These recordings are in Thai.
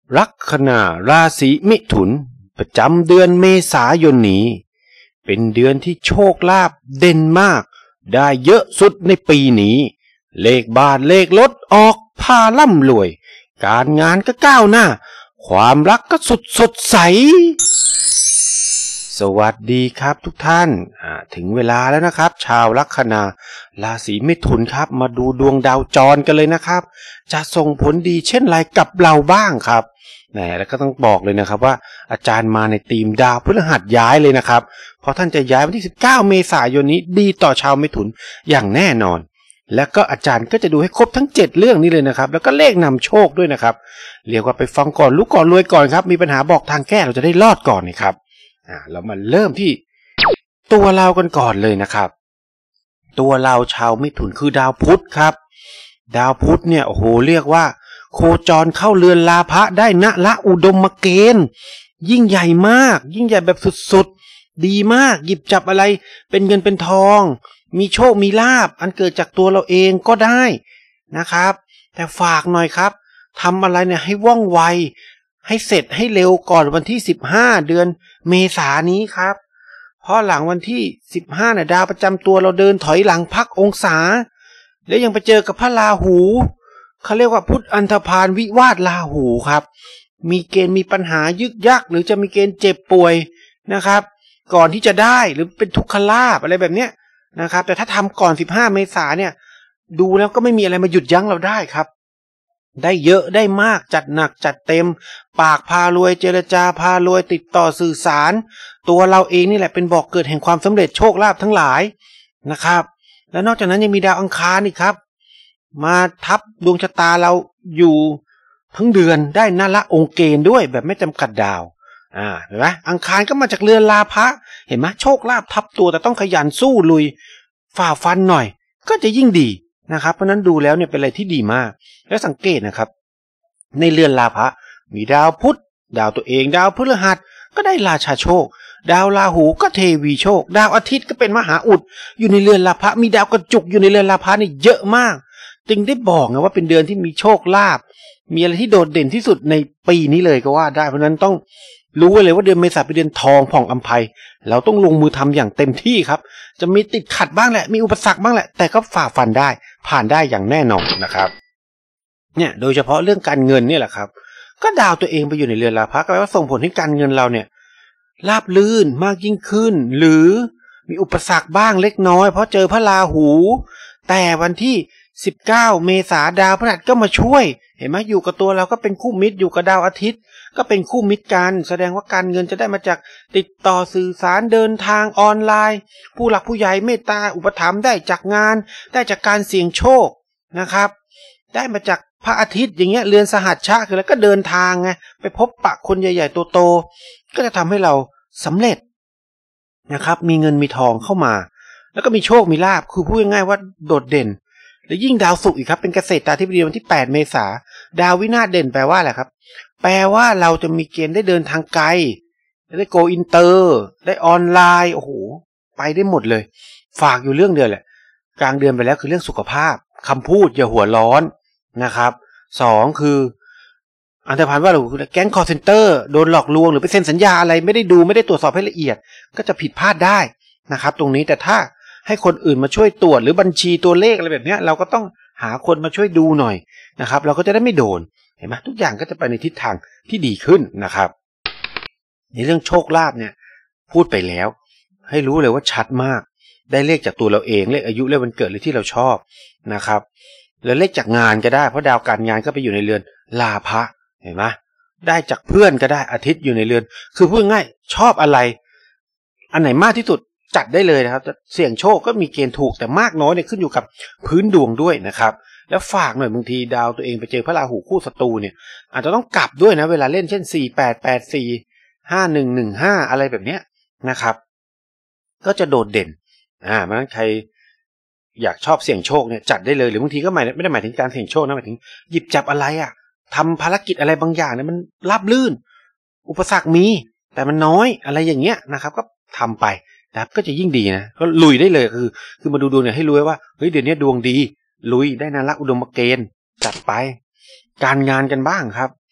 ลัคนาราศีมิถุนประจำเดือนเมษายนนี้เป็นเดือนที่โชคลาภเด่นมากได้เยอะสุดในปีนี้เลขบ้านเลขรถออกพาร่ำรวยการงานก็ก้าวหน้าความรักก็สดใสสวัสดีครับทุกท่านถึงเวลาแล้วนะครับชาวลัคนาราศีมิถุนครับมาดูดวงดาวจรกันเลยนะครับจะส่งผลดีเช่นไรกับเราบ้างครับแล้วก็ต้องบอกเลยนะครับว่าอาจารย์มาในธีมดาวพฤหัสย้ายเลยนะครับเพราะท่านจะย้ายวันที่19เมษายนนี้ดีต่อชาวมิถุนอย่างแน่นอนแล้วก็อาจารย์ก็จะดูให้ครบทั้ง7เรื่องนี้เลยนะครับแล้วก็เลขนำโชคด้วยนะครับเรียกว่าไปฟังก่อนรู้ก่อนรวยก่อนครับมีปัญหาบอกทางแก้เราจะได้รอดก่อนนะครับเรามาเริ่มที่ตัวเรากันก่อนเลยนะครับตัวเราชาวมิถุนคือดาวพุธครับดาวพุธเนี่ยโอ้โหเรียกว่าโคจรเข้าเรือนลาภะได้ณละอุดมเกณฑ์ยิ่งใหญ่มากยิ่งใหญ่แบบสุดๆดีมากหยิบจับอะไรเป็นเงินเป็นทองมีโชคมีลาภอันเกิดจากตัวเราเองก็ได้นะครับแต่ฝากหน่อยครับทำอะไรเนี่ยให้ว่องไวให้เสร็จให้เร็วก่อนวันที่15เดือนเมษายนนี้ครับเพราะหลังวันที่15เนี่ยดาวประจำตัวเราเดินถอยหลังพักองศาแล้วยังไปเจอกับพระราหูเขาเรียกว่าพุทธอันธพาลวิวาทราหูครับมีเกณฑ์มีปัญหายึกยักหรือจะมีเกณฑ์เจ็บป่วยนะครับก่อนที่จะได้หรือเป็นทุกขลาภอะไรแบบเนี้ยนะครับแต่ถ้าทำก่อน15เมษายนเนี่ยดูแล้วก็ไม่มีอะไรมาหยุดยั้งเราได้ครับได้เยอะได้มากจัดหนักจัดเต็มปากพารวยเจรจาพารวยติดต่อสื่อสารตัวเราเองนี่แหละเป็นบอกเกิดแห่งความสำเร็จโชคลาภทั้งหลายนะครับแล้วนอกจากนั้นยังมีดาวอังคารอีกครับมาทับดวงชะตาเราอยู่ทั้งเดือนได้นั่นละองค์เกณฑ์ด้วยแบบไม่จำกัดดาวเห็นไหมอังคารก็มาจากเรือนลาภะเห็นไหมโชคลาภทับตัวแต่ต้องขยันสู้ลุยฝ่าฟันหน่อยก็จะยิ่งดีนะครับเพราะนั้นดูแล้วเนี่ยเป็นอะไรที่ดีมากแล้วสังเกตนะครับในเรือนลาภะมีดาวพุธดาวตัวเองดาวพฤหัสก็ได้ราชาโชคดาวราหูก็เทวีโชคดาวอาทิตย์ก็เป็นมหาอุดอยู่ในเรือนลาภะมีดาวกระจุกอยู่ในเรือนลาภะนี่เยอะมากจึงได้บอกนะว่าเป็นเดือนที่มีโชคลาภมีอะไรที่โดดเด่นที่สุดในปีนี้เลยก็ว่าได้เพราะนั้นต้องรู้ไว้เลยว่าเดือนเมษายนเป็นเดือนทองผ่องอัมไพเราต้องลงมือทำอย่างเต็มที่ครับจะมีติดขัดบ้างแหละมีอุปสรรคบ้างแหละแต่ก็ฝ่าฟันได้ผ่านได้อย่างแน่นอนนะครับเนี่ยโดยเฉพาะเรื่องการเงินเนี่ยแหละครับก็ดาวตัวเองไปอยู่ในเรือนลาภะก็แปลว่าส่งผลให้การเงินเราเนี่ยราบรื่นมากยิ่งขึ้นหรือมีอุปสรรคบ้างเล็กน้อยเพราะเจอพระราหูแต่วันที่19เมษายนดาวพฤหัสก็มาช่วยเห็นไหมอยู่กับตัวเราก็เป็นคู่มิตรอยู่กับดาวอาทิตย์ก็เป็นคู่มิตรกันแสดงว่าการเงินจะได้มาจากติดต่อสื่อสารเดินทางออนไลน์ผู้หลักผู้ใหญ่เมตตาอุปถัมภ์ได้จากงานได้จากการเสี่ยงโชคนะครับได้มาจากพระอาทิตย์อย่างเงี้ยเรือนสหัชชะคือแล้วก็เดินทางไงไปพบปะคนใหญ่ๆโตๆก็จะทำให้เราสำเร็จนะครับมีเงินมีทองเข้ามาแล้วก็มีโชคมีลาภคือพูดง่ายๆว่าโดดเด่นและยิ่งดาวศุกร์อีกครับเป็นเกษตราธิบดีวันที่8เมษายนดาววินาศเด่นแปลว่าอะไรครับแปลว่าเราจะมีเกณฑ์ได้เดินทางไกลได้โกอินเตอร์ได้ออนไลน์โอ้โหไปได้หมดเลยฝากอยู่เรื่องเดียวแหละกลางเดือนไปแล้วคือเรื่องสุขภาพคำพูดอย่าหัวร้อนนะครับ2คืออันธพาลว่าเราแก๊งคอลเซ็นเตอร์โดนหลอกลวงหรือไปเซ็นสัญญาอะไรไม่ได้ดูไม่ได้ตรวจสอบให้ละเอียดก็จะผิดพลาดได้นะครับตรงนี้แต่ถ้าให้คนอื่นมาช่วยตรวจหรือบัญชีตัวเลขอะไรแบบนี้เราก็ต้องหาคนมาช่วยดูหน่อยนะครับเราก็จะได้ไม่โดนเห็นไหมทุกอย่างก็จะไปในทิศทางที่ดีขึ้นนะครับในเรื่องโชคลาภเนี่ยพูดไปแล้วให้รู้เลยว่าชัดมากได้เลขจากตัวเราเองเลขอายุเลขวันเกิดหรือที่เราชอบนะครับแล้วเลขจากงานก็ได้เพราะดาวการงานก็ไปอยู่ในเรือนลาภะเห็นไหมได้จากเพื่อนก็ได้อาทิตย์อยู่ในเรือนคือพูดง่ายชอบอะไรอันไหนมากที่สุดจัดได้เลยนะครับเสี่ยงโชคก็มีเกณฑ์ถูกแต่มากน้อยเนี่ยขึ้นอยู่กับพื้นดวงด้วยนะครับแล้วฝากหน่อยบางทีดาวตัวเองไปเจอพระราหูคู่ศัตรูเนี่ยอาจจะต้องกลับด้วยนะเวลาเล่นเช่น4884 5115อะไรแบบเนี้ยนะครับก็จะโดดเด่นเพราะฉะนั้นใครอยากชอบเสี่ยงโชคเนี่ยจัดได้เลยหรือบางทีก็ไม่ได้หมายถึงการเสี่ยงโชคนะหมายถึงหยิบจับอะไรทำภารกิจอะไรบางอย่างเนี่ยมันราบรื่นอุปสรรคมีแต่มันน้อยอะไรอย่างเงี้ยนะครับก็ทำไปนะครับก็จะยิ่งดีนะก็ลุยได้เลยคือมาดูดวงเนี่ยให้รู้ว่าเฮ้ยเดี๋ยวนี้ดวงดีลุยได้นั่นละอุดมเกณฑ์จัดไปการงานกันบ้างครับ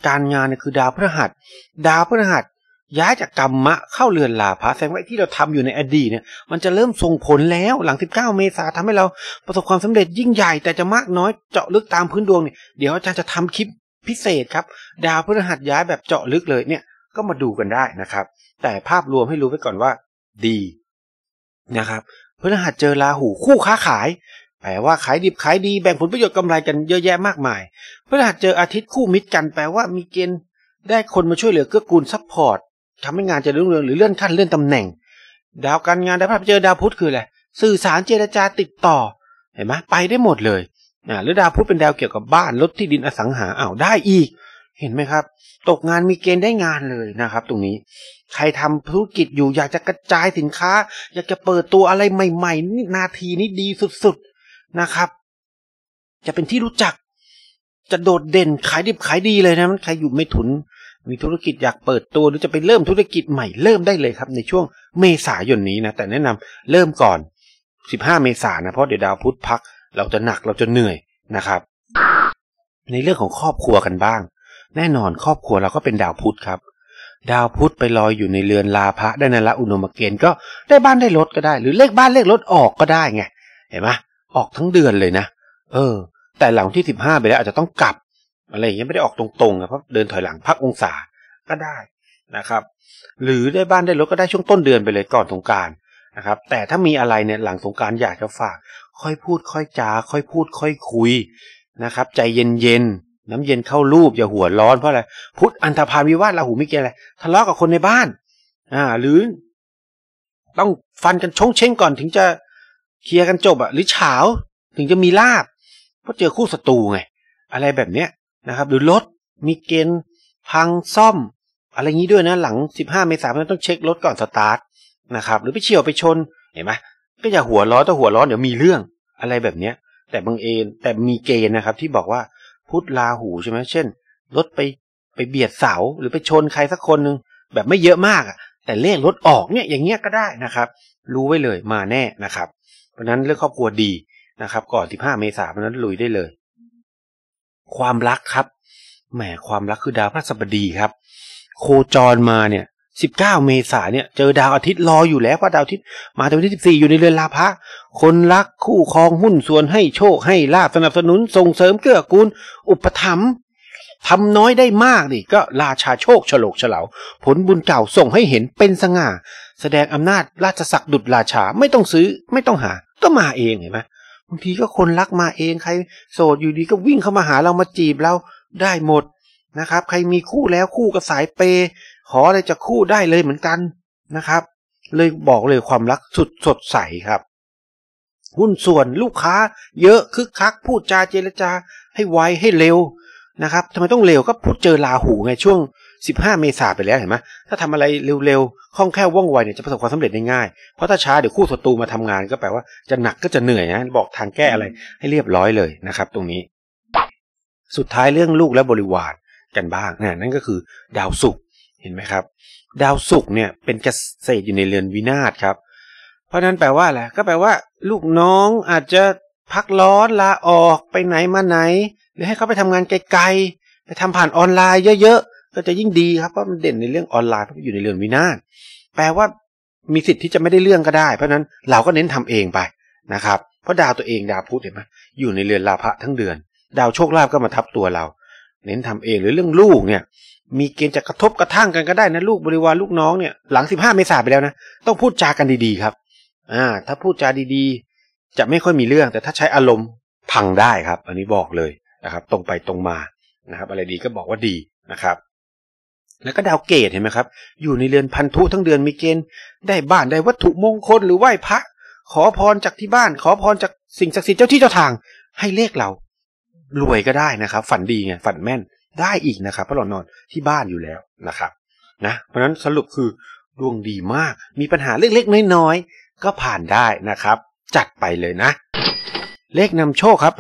การงานเนี่ยคือดาวพฤหัสย้ายจากกัมมะเข้าเรือนลาภะแสดงว่าที่เราทำอยู่ในอดีตเนี่ยมันจะเริ่มส่งผลแล้วหลัง19 เมษายนทำให้เราประสบความสำเร็จยิ่งใหญ่แต่จะมากน้อยเจาะลึกตามพื้นดวงเนี่ยเดี๋ยวอาจารย์จะทำคลิปพิเศษครับดาวพฤหัสย้ายแบบเจาะลึกเลยเนี่ยก็มาดูกันได้นะครับแต่ภาพรวมให้รู้ไว้ก่อนว่าดีนะครับพฤหัสเจอราหูคู่ค้าขายแปลว่าขายดิบขายดีแบ่งผลประโยชน์กำไรกันเยอะแยะมากมายพฤหัสเจออาทิตย์คู่มิตรกันแปลว่ามีเกณฑ์ได้คนมาช่วยเหลือเกื้อกูลซัพพอร์ตทำให้งานเจริญรุ่งเรืองหรือเลื่อนขั้นเลื่อนตำแหน่งดาวการงานดาวพฤหัสเจอดาวพุธคืออะไรสื่อสารเจรจาติดต่อเห็นไหมไปได้หมดเลยหรือดาวพุธเป็นดาวเกี่ยวกับบ้านรถที่ดินอสังหาได้อีกเห็นไหมครับตกงานมีเกณฑ์ได้งานเลยนะครับตรงนี้ใครทำธุรกิจอยู่อยากจะกระจายสินค้าอยากจะเปิดตัวอะไรใหม่ๆนี่นาทีนี้ดีสุดๆนะครับจะเป็นที่รู้จักจะโดดเด่นขายดิบขายดีเลยนะใครอยู่ไม่ถุนมีธุรกิจอยากเปิดตัวหรือจะไปเริ่มธุรกิจใหม่เริ่มได้เลยครับในช่วงเมษายนนี้นะแต่แนะนำเริ่มก่อน15 เมษายนนะเพราะเดี๋ยวดาวพุธพักเราจะหนักเราจะเหนื่อยนะครับในเรื่องของครอบครัวกันบ้างแน่นอนครอบครัวเราก็เป็นดาวพุธครับดาวพุธไปลอยอยู่ในเรือนลาภะได้นั่นละอุณมเกณฑ์ก็ได้บ้านได้รถก็ได้หรือเลขบ้านเลขรถออกก็ได้ไงเห็นไหมออกทั้งเดือนเลยนะแต่หลังที่15ไปแล้วอาจจะต้องกลับอะไรอย่างเงี้ยไม่ได้ออกตรงๆนะเพราะเดินถอยหลังพักองศาก็ได้นะครับหรือได้บ้านได้รถก็ได้ช่วงต้นเดือนไปเลยก่อนสงกรานต์นะครับแต่ถ้ามีอะไรเนี่ยหลังสงกรานต์อยากจะฝากค่อยพูดค่อยจาค่อยพูดค่อยคุยนะครับใจเย็นๆน้ำเย็นเข้ารูปอย่าหัวร้อนเพราะอะไรพุธอันธพาลวิวาทราหูมีเกณฑ์อะไรทะเลาะกับคนในบ้านหรือต้องฟันกันชงเช้งก่อนถึงจะเคลียร์กันจบหรือเฉาถึงจะมีลาภเพราะเจอคู่ศัตรูไงอะไรแบบเนี้ยนะครับหรือรถมีเกณฑ์พังซ่อมอะไรงี้ด้วยนะหลัง15 เมษายนต้องเช็ครถก่อนสตาร์ทนะครับหรือไปเฉี่ยวไปชนเห็นไหมก็อย่าหัวร้อนถ้าหัวร้อนเดี๋ยวมีเรื่องอะไรแบบเนี้ยแต่บังเอิญแต่มีเกณฑ์นะครับที่บอกว่าพุธราหูใช่ไหมเช่นรถไปเบียดเสาหรือไปชนใครสักคนนึงแบบไม่เยอะมากแต่เลขรถออกเนี่ยอย่างเงี้ยก็ได้นะครับรู้ไว้เลยมาแน่นะครับเพราะนั้นเรื่องครอบครัวดีนะครับก่อน15 เมษายนเพราะนั้นลุยได้เลยความรักครับแหมความรักคือดาวพฤหัสบดีครับโคจรมาเนี่ย19 เมษายนเนี่ยเจอดาวอาทิตย์รออยู่แล้วเพราะดาวอาทิตย์มาในวันที่14อยู่ในเรือนลาภะคนรักคู่ครองหุ้นส่วนให้โชคให้ลาภสนับสนุนส่งเสริมเกื้อกูลอุปถัมภ์ทำน้อยได้มากนี่ก็ราชาโชคฉลกเฉลาผลบุญเก่าส่งให้เห็นเป็นสง่าแสดงอำนาจราชศักดิ์ดุจราชาไม่ต้องซื้อไม่ต้องหาก็มาเองเห็นไหมบางทีก็คนรักมาเองใครโสดอยู่ดีก็วิ่งเข้ามาหาเรามาจีบเราได้หมดนะครับใครมีคู่แล้วคู่กับสายเปย์ขออะไรจากคู่ได้เลยเหมือนกันนะครับเลยบอกเลยความรักสุดสดใสครับหุ้นส่วนลูกค้าเยอะคึกคักพูดจาเจรจาให้ไวให้เร็วนะครับทำไมต้องเร็วก็พูดเจอราหูไงช่วง15 เมษายนไปแล้วเห็นไหมถ้าทำอะไรเร็วๆคล่องแคล่วว่องไวเนี่ยจะประสบความสำเร็จได้ง่ายเพราะถ้าช้าเดี๋ยวคู่ศัตรูมาทำงานก็แปลว่าจะหนักก็จะเหนื่อยนะบอกทางแก้อะไรให้เรียบร้อยเลยนะครับตรงนี้สุดท้ายเรื่องลูกและบริวารกันบ้างนั่นก็คือดาวศุกร์เห็นไหมครับดาวศุกร์เนี่ยเป็นเกษตรอยู่ในเรือนวินาศครับเพราะนั้นแปลว่าอะไรก็แปลว่าลูกน้องอาจจะพักร้อนลาออกไปไหนมาไหนหรือให้เขาไปทำงานไกลๆไปทำผ่านออนไลน์เยอะๆก็จะยิ่งดีครับเพราะมันเด่นในเรื่องออนไลน์เพราะอยู่ในเรือนวินาศแปลว่ามีสิทธิ์ที่จะไม่ได้เรื่องก็ได้เพราะนั้นเราก็เน้นทำเองไปนะครับเพราะดาวตัวเองดาวพุธเห็นไหมอยู่ในเรือนลาภะทั้งเดือนดาวโชคลาภก็มาทับตัวเราเน้นทำเองหรือเรื่องลูกเนี่ยมีเกณฑ์จะกระทบกระทั่งกันก็ได้นะลูกบริวารลูกน้องเนี่ยหลัง15 เมษายนไปแล้วนะต้องพูดจากันดีๆครับถ้าพูดจาดีๆจะไม่ค่อยมีเรื่องแต่ถ้าใช้อารมณ์พังได้ครับอันนี้บอกเลยนะครับตรงไปตรงมานะครับอะไรดีก็บอกว่าดีนะครับแล้วก็ดาวเกตเห็นไหมครับอยู่ในเรือนพันธุทั้งเดือนมีเกณฑ์ได้บ้านได้วัตถุมงคลหรือไหว้พระขอพรจากที่บ้านขอพรจากสิ่งศักดิ์สิทธิ์เจ้าที่เจ้าทางให้เลขเรารวยก็ได้นะครับฝันดีไงฝันแม่นได้อีกนะครับเพราะเรานอนที่บ้านอยู่แล้วนะครับนะเพราะนั้นสรุปคือดวงดีมากมีปัญหาเล็กๆน้อยๆก็ผ่านได้นะครับจัดไปเลยนะเลขนำโชคครับ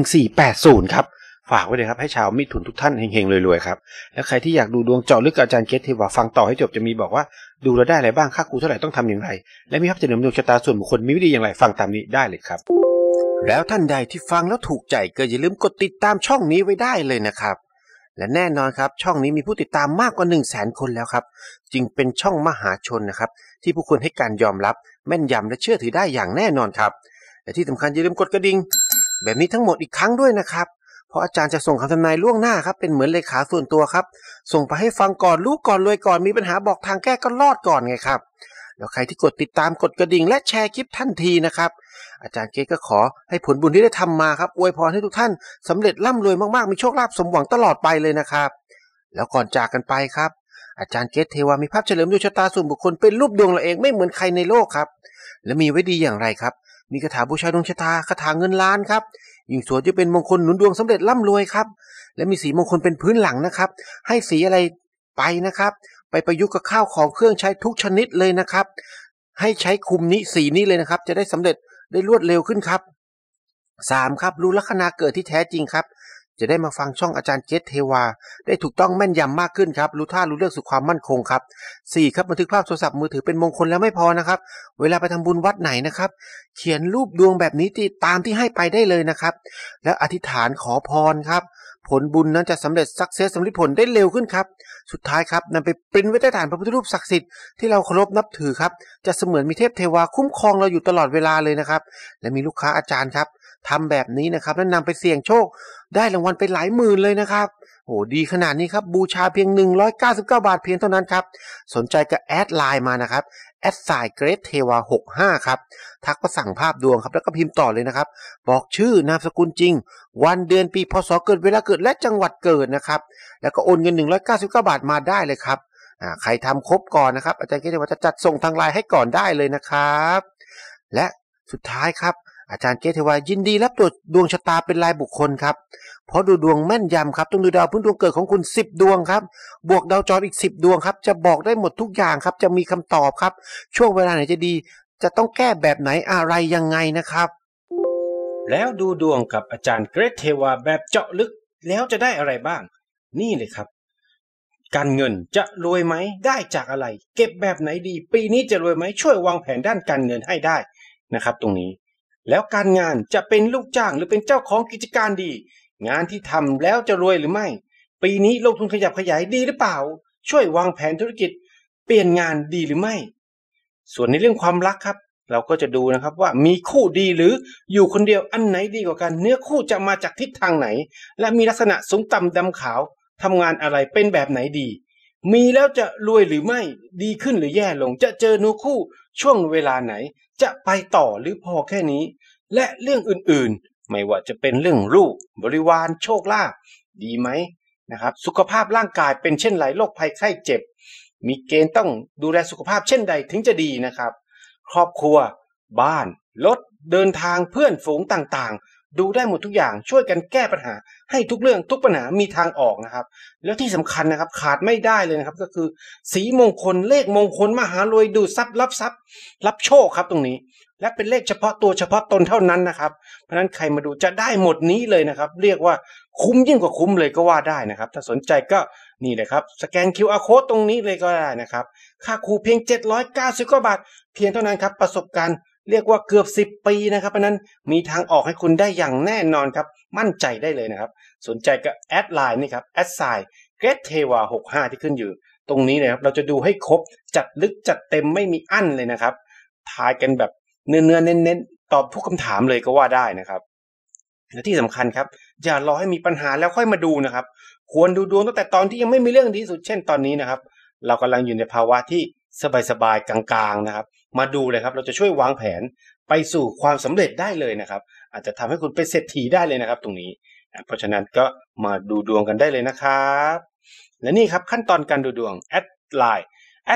51480ครับฝากไว้เลยครับให้ชาวมิถุนทุกท่านเฮงๆรวยๆครับแล้วใครที่อยากดูดวงเจาะลึกกับอาจารย์เกตเทวาฟังต่อให้จบจะมีบอกว่าดูแล้วได้อะไรบ้างค่าครูเท่าไหร่ต้องทำอย่างไรและมีภาพจะนำดวงชะตาส่วนบุคคลมีวิธีอย่างไรฟังตามนี้ได้เลยครับแล้วท่านใดที่ฟังแล้วถูกใจก็อย่าลืมกดติดตามช่องนี้ไว้ได้เลยนะครับและแน่นอนครับช่องนี้มีผู้ติดตามมากกว่า 100,000 คนแล้วครับจึงเป็นช่องมหาชนนะครับที่ผู้คนให้การยอมรับแม่นยำและเชื่อถือได้อย่างแน่นอนครับและที่สำคัญอย่าลืมกดกระดิ่งแบบนี้ทั้งหมดอีกครั้งด้วยนะครับเพราะอาจารย์จะส่งคำทำนายล่วงหน้าครับเป็นเหมือนเลขาส่วนตัวครับส่งไปให้ฟังก่อนรู้ก่อนรวยก่อนมีปัญหาบอกทางแก้ก็รอดก่อนไงครับแล้วใครที่กดติดตามกดกระดิ่งและแชร์คลิปทันทีนะครับอาจารย์เกตก็ขอให้ผลบุญที่ได้ทำมาครับอวยพรให้ทุกท่านสำเร็จร่ำรวยมากๆมีโชคลาภสมหวังตลอดไปเลยนะครับแล้วก่อนจากกันไปครับอาจารย์เกตเทวามีภาพเฉลิมดวงชะตาส่วนบุคคลเป็นรูปดวงเราเองไม่เหมือนใครในโลกครับและมีไว้ดีอย่างไรครับมีคาถาบูชาดวงชะตาคาถาเงินล้านครับยิ่งสวยจะเป็นมงคลหนุนดวงสำเร็จร่ำรวยครับและมีสีมงคลเป็นพื้นหลังนะครับให้สีอะไรไปนะครับไปประยุกต์กับข้าวของเครื่องใช้ทุกชนิดเลยนะครับให้ใช้คุมนี้สีนี้เลยนะครับจะได้สำเร็จได้รวดเร็วขึ้นครับ3ครับรู้ลัคนาเกิดที่แท้จริงครับจะได้มาฟังช่องอาจารย์เกตเทวาได้ถูกต้องแม่นยำมากขึ้นครับรู้ท่ารู้เรื่องสู่ความมั่นคงครับ4ครับบันทึกภาพโทรศัพท์มือถือเป็นมงคลแล้วไม่พอนะครับเวลาไปทำบุญวัดไหนนะครับเขียนรูปดวงแบบนี้ตามที่ให้ไปได้เลยนะครับแล้วอธิษฐานขอพรครับผลบุญนั้นจะสำเร็จสักเซสสำเร็จผลได้เร็วขึ้นครับสุดท้ายครับนำไปปริ้นไว้ใต้ฐานพระพุทธรูปศักดิ์สิทธิ์ที่เราเคารพนับถือครับจะเสมือนมีเทพเทวาคุ้มครองเราอยู่ตลอดเวลาเลยนะครับและมีลูกค้าอาจารย์ครับทำแบบนี้นะครับแล้วนำไปเสี่ยงโชคได้รางวัลไปหลายหมื่นเลยนะครับโอ้ดีขนาดนี้ครับบูชาเพียง199 บาทเพียงเท่านั้นครับสนใจก็แอดไลน์มานะครับ@greatteva65ครับทักมาสั่งภาพดวงครับแล้วก็พิมพ์ต่อเลยนะครับบอกชื่อนามสกุลจริงวันเดือนปีพศเกิดเวลาเกิดและจังหวัดเกิดนะครับแล้วก็โอนเงิน199 บาทมาได้เลยครับใครทำครบก่อนนะครับอาจารย์ก็จะจัดส่งทางไลน์ให้ก่อนได้เลยนะครับและสุดท้ายครับอาจารย์เกตเทวายินดีรับตรวจดวงชะตาเป็นรายบุคคลครับเพราะดูดวงแม่นยำครับต้องดูดาวพื้นดวงเกิดของคุณ10 ดวงครับบวกดาวจรอีก10 ดวงครับจะบอกได้หมดทุกอย่างครับจะมีคำตอบครับช่วงเวลาไหนจะดีจะต้องแก้แบบไหนอะไรยังไงนะครับแล้วดูดวงกับอาจารย์เกรทเทวาแบบเจาะลึกแล้วจะได้อะไรบ้างนี่เลยครับการเงินจะรวยไหมได้จากอะไรเก็บแบบไหนดีปีนี้จะรวยไหมช่วยวางแผนด้านการเงินให้ได้นะครับตรงนี้แล้วการงานจะเป็นลูกจ้างหรือเป็นเจ้าของกิจการดีงานที่ทำแล้วจะรวยหรือไม่ปีนี้ลงทุนขยับขยายดีหรือเปล่าช่วยวางแผนธุรกิจเปลี่ยนงานดีหรือไม่ส่วนในเรื่องความรักครับเราก็จะดูนะครับว่ามีคู่ดีหรืออยู่คนเดียวอันไหนดีกว่ากันเนื้อคู่จะมาจากทิศทางไหนและมีลักษณะสูงต่ำดำขาวทำงานอะไรเป็นแบบไหนดีมีแล้วจะรวยหรือไม่ดีขึ้นหรือแย่ลงจะเจอเนื้อคู่ช่วงเวลาไหนจะไปต่อหรือพอแค่นี้และเรื่องอื่นๆไม่ว่าจะเป็นเรื่องลูกบริวารโชคลาภดีไหมนะครับสุขภาพร่างกายเป็นเช่นไรโรคภัยไข้เจ็บมีเกณฑ์ต้องดูแลสุขภาพเช่นใดถึงจะดีนะครับครอบครัวบ้านรถเดินทางเพื่อนฝูงต่างๆดูได้หมดทุกอย่างช่วยกันแก้ปัญหาให้ทุกเรื่องทุกปัญหามีทางออกนะครับแล้วที่สำคัญนะครับขาดไม่ได้เลยนะครับก็คือสีมงคลเลขมงคลมหารวยดูดทรัพย์รับทรัพย์รับโชคครับตรงนี้และเป็นเลขเฉพาะตัวเฉพาะตนเท่านั้นนะครับเพราะฉะนั้นใครมาดูจะได้หมดนี้เลยนะครับเรียกว่าคุ้มยิ่งกว่าคุ้มเลยก็ว่าได้นะครับถ้าสนใจก็นี่เลยครับสแกน QR Code ตรงนี้เลยก็ได้นะครับค่าครูเพียง790 กว่าบาทเพียงเท่านั้นครับประสบการณ์เรียกว่าเกือบ10 ปีนะครับเพราะนั้นมีทางออกให้คุณได้อย่างแน่นอนครับมั่นใจได้เลยนะครับสนใจก็แอดไลน์นี่ครับ@greatteva65ที่ขึ้นอยู่ตรงนี้เลยครับเราจะดูให้ครบจัดลึกจัดเต็มไม่มีอั้นเลยนะครับทายกันแบบเนื้อเน้นๆตอบทุกคำถามเลยก็ว่าได้นะครับและที่สำคัญครับอย่ารอให้มีปัญหาแล้วค่อยมาดูนะครับควรดูดวงตั้งแต่ตอนที่ยังไม่มีเรื่องดีสุดเช่นตอนนี้นะครับเรากำลังอยู่ในภาวะที่สบายๆกลางๆนะครับมาดูเลยครับเราจะช่วยวางแผนไปสู่ความสำเร็จได้เลยนะครับอาจจะทำให้คุณเป็นเศรษฐีได้เลยนะครับตรงนี้เพราะฉะนั้นก็มาดูดวงกันได้เลยนะครับและนี่ครับขั้นตอนการดูดวงแอดไลน์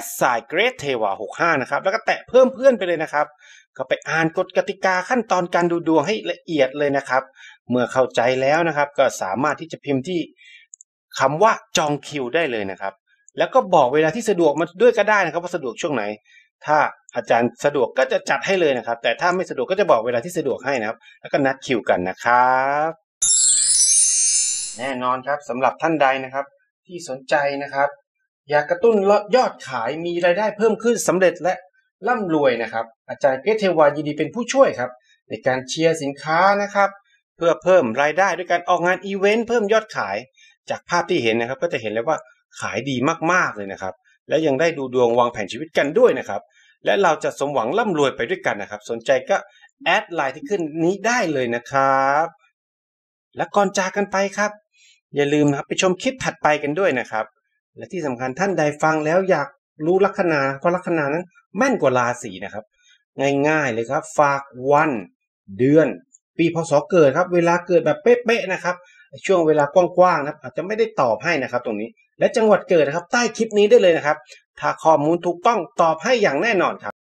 @greatteva65นะครับแล้วก็แตะเพิ่มเพื่อนไปเลยนะครับก็ไปอ่านกฎกติกาขั้นตอนการดูดวงให้ละเอียดเลยนะครับเมื่อเข้าใจแล้วนะครับก็สามารถที่จะพิมพ์ที่คำว่าจองคิวได้เลยนะครับแล้วก็บอกเวลาที่สะดวกมาด้วยก็ได้นะครับว่าสะดวกช่วงไหนถ้าอาจารย์สะดวกก็จะจัดให้เลยนะครับแต่ถ้าไม่สะดวกก็จะบอกเวลาที่สะดวกให้นะครับแล้วก็นัดคิวกันนะครับแน่นอนครับสำหรับท่านใดนะครับที่สนใจนะครับอยากกระตุ้นยอดขายมีรายได้เพิ่มขึ้นสำเร็จและร่ำรวยนะครับอาจารย์เกรทเทวายินดีเป็นผู้ช่วยครับในการเชียร์สินค้านะครับเพื่อเพิ่มรายได้ด้วยการออกงานอีเวนต์เพิ่มยอดขายจากภาพที่เห็นนะครับก็จะเห็นเลยว่าขายดีมากๆเลยนะครับและยังได้ดูดวงวางแผนชีวิตกันด้วยนะครับและเราจะสมหวังร่ำรวยไปด้วยกันนะครับสนใจก็แอดไลน์ที่ขึ้นนี้ได้เลยนะครับและก่อนจากกันไปครับอย่าลืมนะครับไปชมคลิปถัดไปกันด้วยนะครับและที่สำคัญท่านใดฟังแล้วอยากรู้ลัคนาเพราะลัคนานั้นแม่นกว่าราศีนะครับง่ายๆเลยครับฝากวันเดือนปีพศเกิดครับเวลาเกิดแบบเป๊ะๆนะครับช่วงเวลากว้างๆนะครับอาจจะไม่ได้ตอบให้นะครับตรงนี้และจังหวัดเกิดนะครับใต้คลิปนี้ได้เลยนะครับถ้าข้อมูลถูกต้องตอบให้อย่างแน่นอนครับ